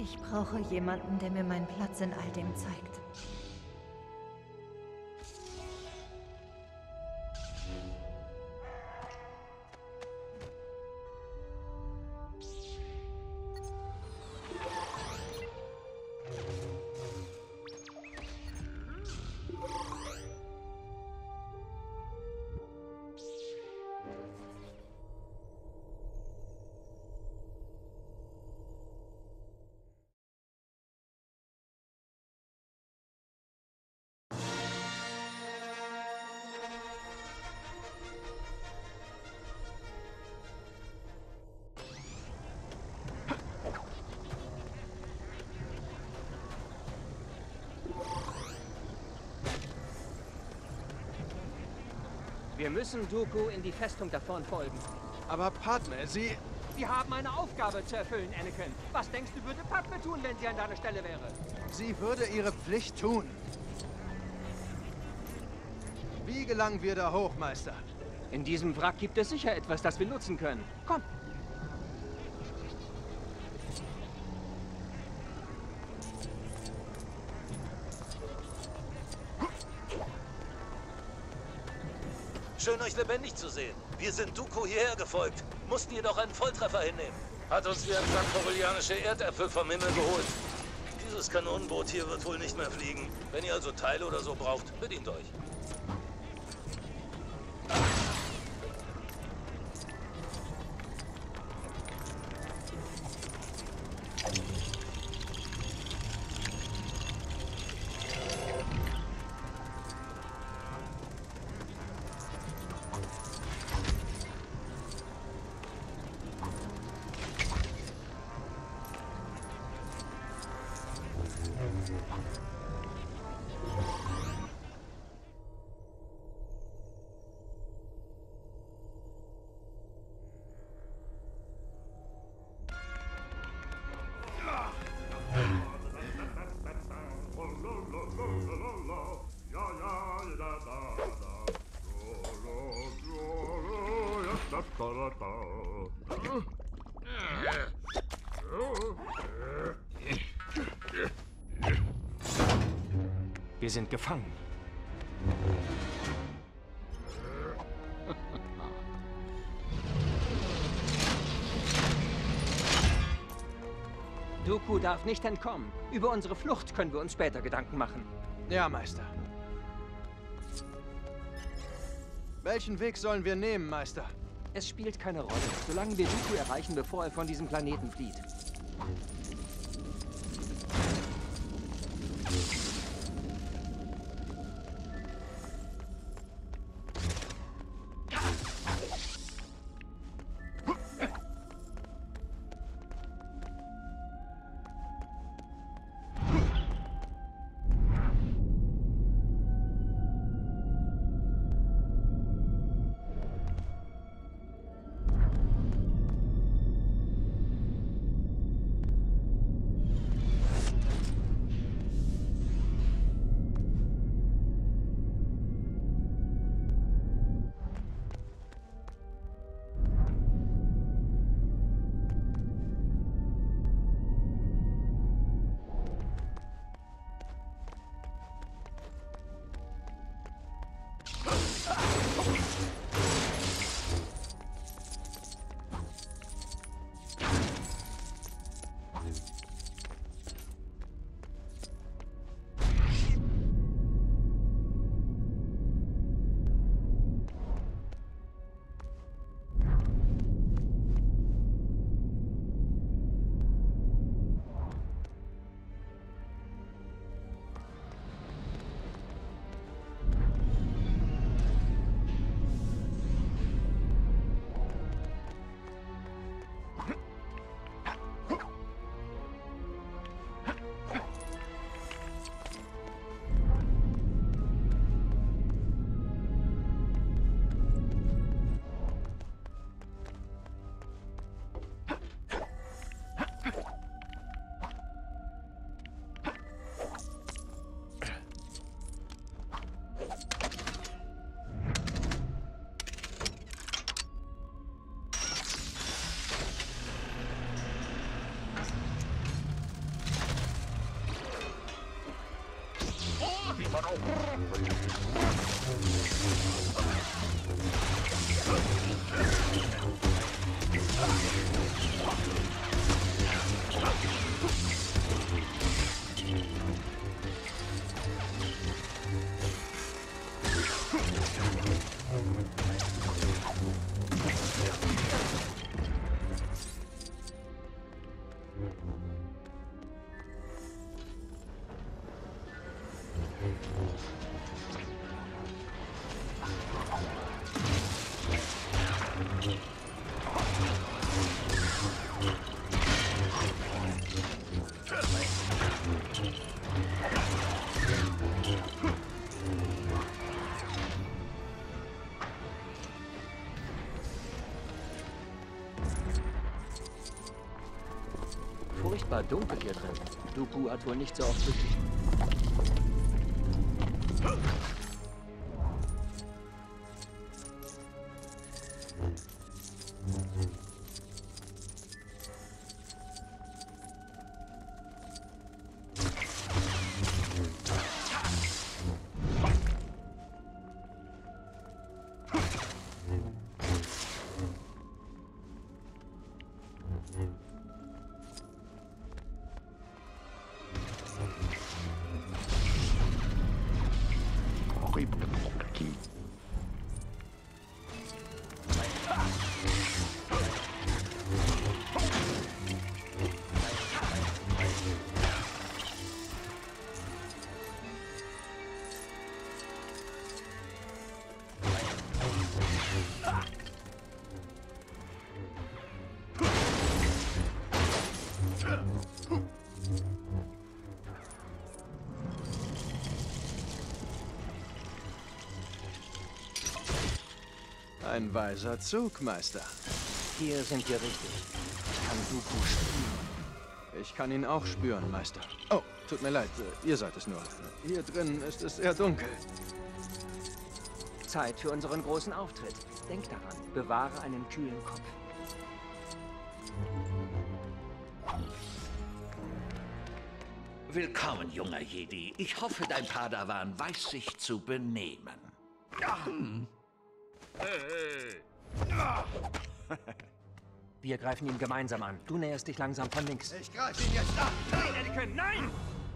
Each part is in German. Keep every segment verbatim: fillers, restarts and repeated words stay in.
Ich brauche jemanden, der mir meinen Platz in all dem zeigt. Wir müssen Dooku in die Festung da vorn folgen. Aber Padme, sie... Wir haben eine Aufgabe zu erfüllen, Anakin. Was denkst du, würde Padme tun, wenn sie an deiner Stelle wäre? Sie würde ihre Pflicht tun. Wie gelangen wir da hoch, Meister? In diesem Wrack gibt es sicher etwas, das wir nutzen können. Komm! Schön, euch lebendig zu sehen. Wir sind Dooku hierher gefolgt, mussten jedoch einen Volltreffer hinnehmen. Hat uns wie ein Sack korellianische Erdäpfel vom Himmel geholt. Dieses Kanonenboot hier wird wohl nicht mehr fliegen. Wenn ihr also Teile oder so braucht, bedient euch. Wir sind gefangen. Dooku darf nicht entkommen. Über unsere Flucht können wir uns später Gedanken machen. Ja, Meister. Welchen Weg sollen wir nehmen, Meister? Es spielt keine Rolle, solange wir Dooku erreichen, bevor er von diesem Planeten flieht. Furchtbar dunkel hier drin. Dooku hat wohl nicht so oft wirklich... Ein weiser Zug, Meister. Hier sind wir richtig. Ich kann Dooku spüren. Ich kann ihn auch spüren, Meister. Oh, tut mir leid, ihr seid es nur. Hier drin ist es sehr dunkel. Zeit für unseren großen Auftritt. Denk daran, bewahre einen kühlen Kopf. Willkommen, junger Jedi. Ich hoffe, dein Padawan weiß sich zu benehmen. Hm. Wir greifen ihn gemeinsam an. Du näherst dich langsam von links. Ich greife ihn jetzt an! Nein, Anakin, nein!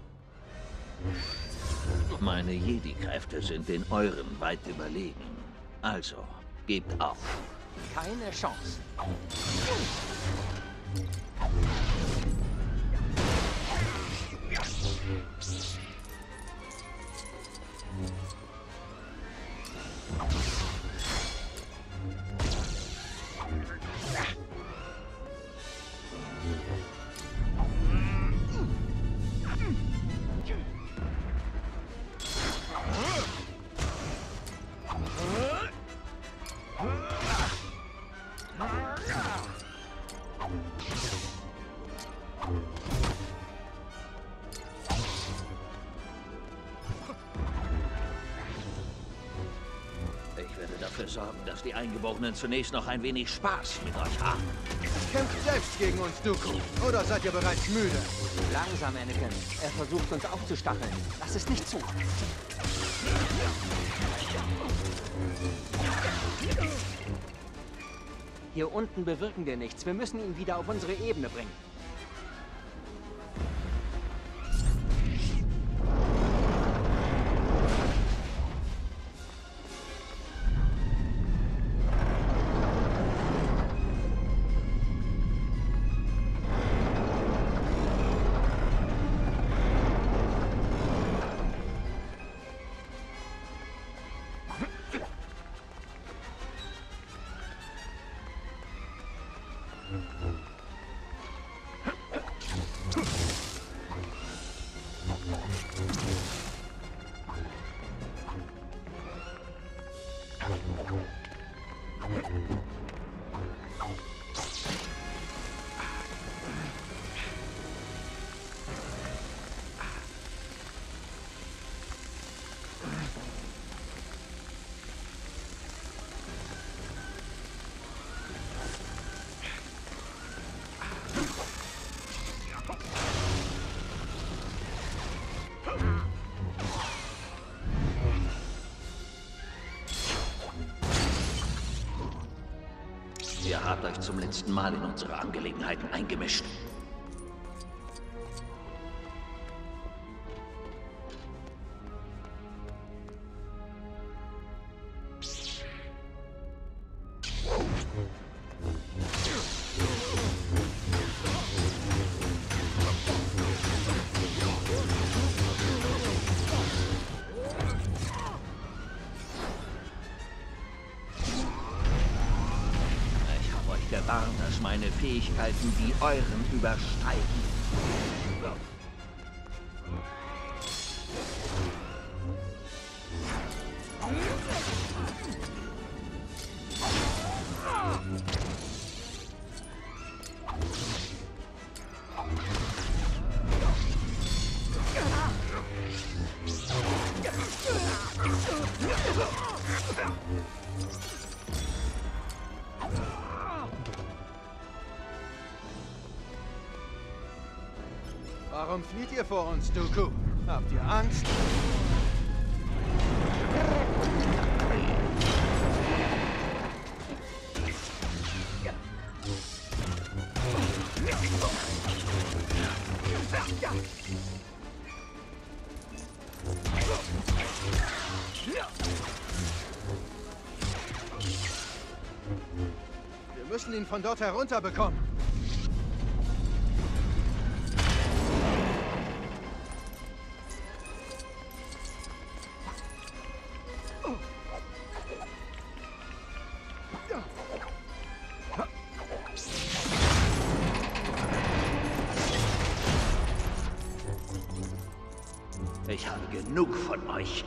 Meine Jedi-Kräfte sind den euren weit überlegen. Also, gebt auf. Keine Chance. Dafür sorgen, dass die Eingeborenen zunächst noch ein wenig Spaß mit euch haben. Kämpft selbst gegen uns, Dooku. Oder seid ihr bereits müde? Langsam, Anakin. Er versucht uns aufzustacheln. Lass es nicht zu. Hier unten bewirken wir nichts. Wir müssen ihn wieder auf unsere Ebene bringen. habt euch zum letzten Mal in unsere Angelegenheiten eingemischt. Gewarnt, dass meine Fähigkeiten die euren übersteigen. Warum flieht ihr vor uns, Dooku? Habt ihr Angst? Wir müssen ihn von dort herunterbekommen. Ich habe genug von euch.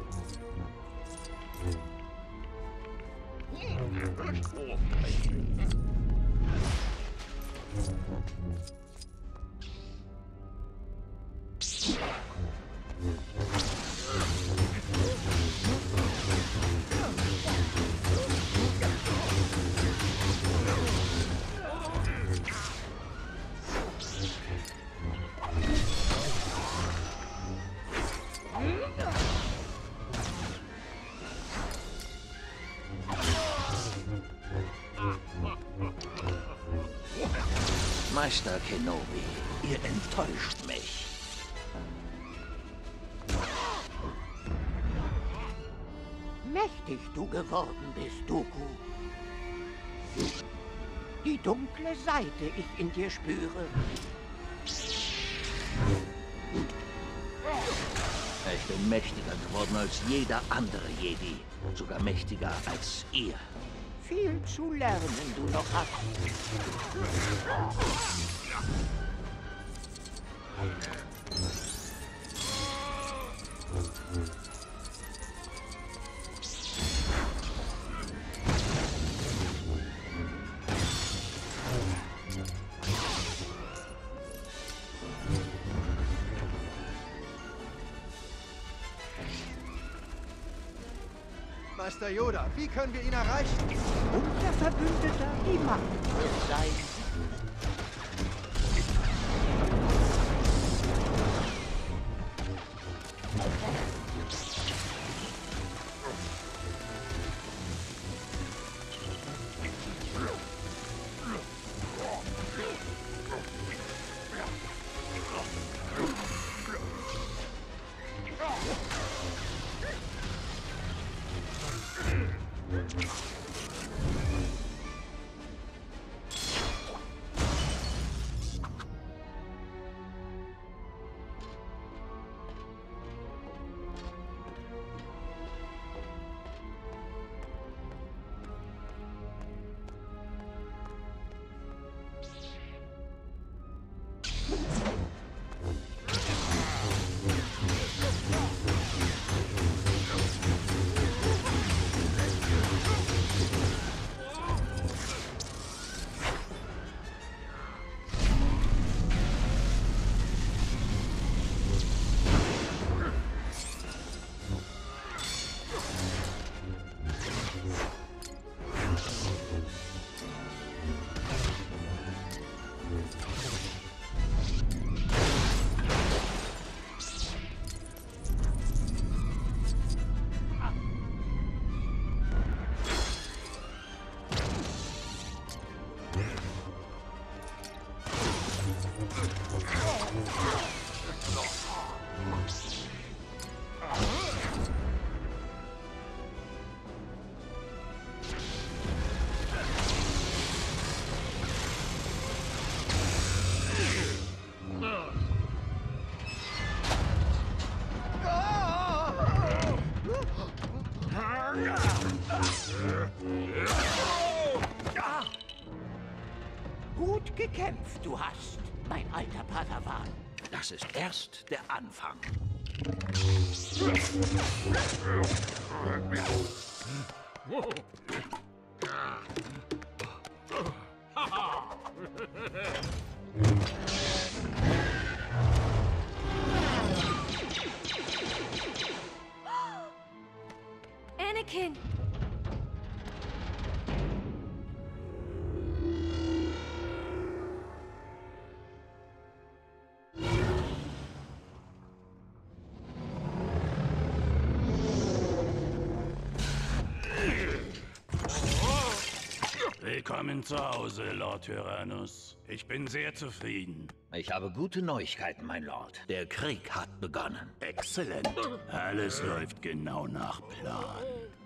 Meister Kenobi, ihr enttäuscht mich. Mächtig du geworden bist, Dooku. Die dunkle Seite ich in dir spüre. Ich bin mächtiger geworden als jeder andere Jedi. Sogar mächtiger als ihr. Viel zu lernen du noch hast. Meister Yoda, wie können wir ihn erreichen? Unser Verbündeter, die Macht wird sein. Gut gekämpft, du hast, mein alter Padawan. Das ist erst der Anfang. Anakin! Willkommen zu Hause, Lord Tyrannus. Ich bin sehr zufrieden. Ich habe gute Neuigkeiten, mein Lord. Der Krieg hat begonnen. Exzellent. Alles läuft genau nach Plan.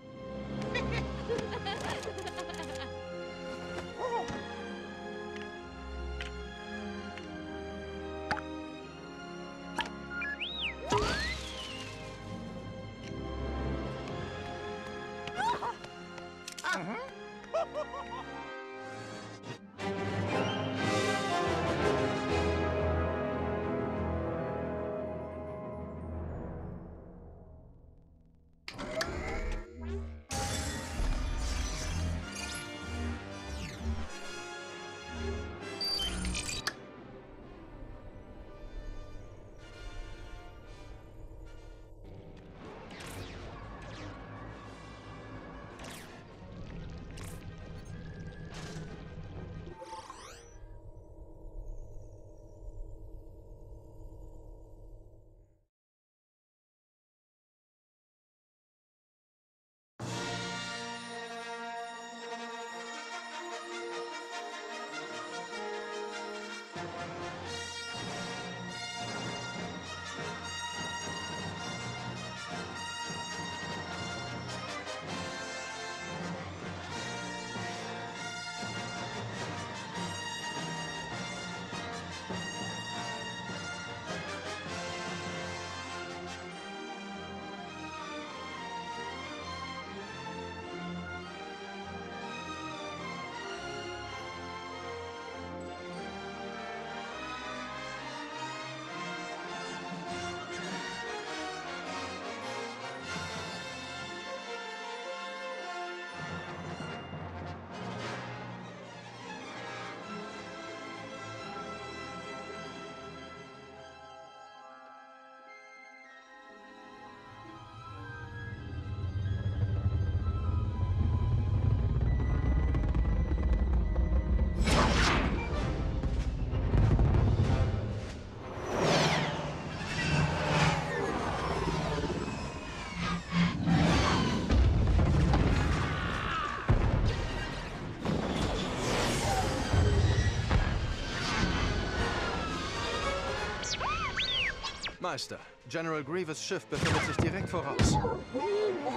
Meister, General Grievous' Schiff befindet sich direkt voraus. Leute,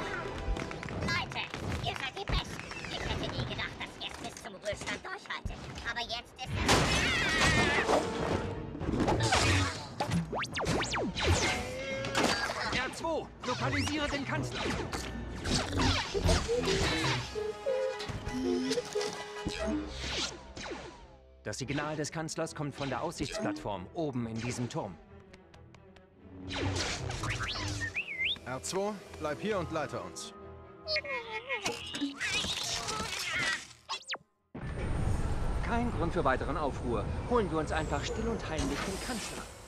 ihr seid die Besten. Ich hätte nie gedacht, dass ihr es bis zum Rüststand durchhaltet. Aber jetzt ist es... R zwei, lokalisiere den Kanzler. Das Signal des Kanzlers kommt von der Aussichtsplattform oben in diesem Turm. R zwei, bleib hier und leite uns. Kein Grund für weiteren Aufruhr. Holen wir uns einfach still und heimlich den Kanzler.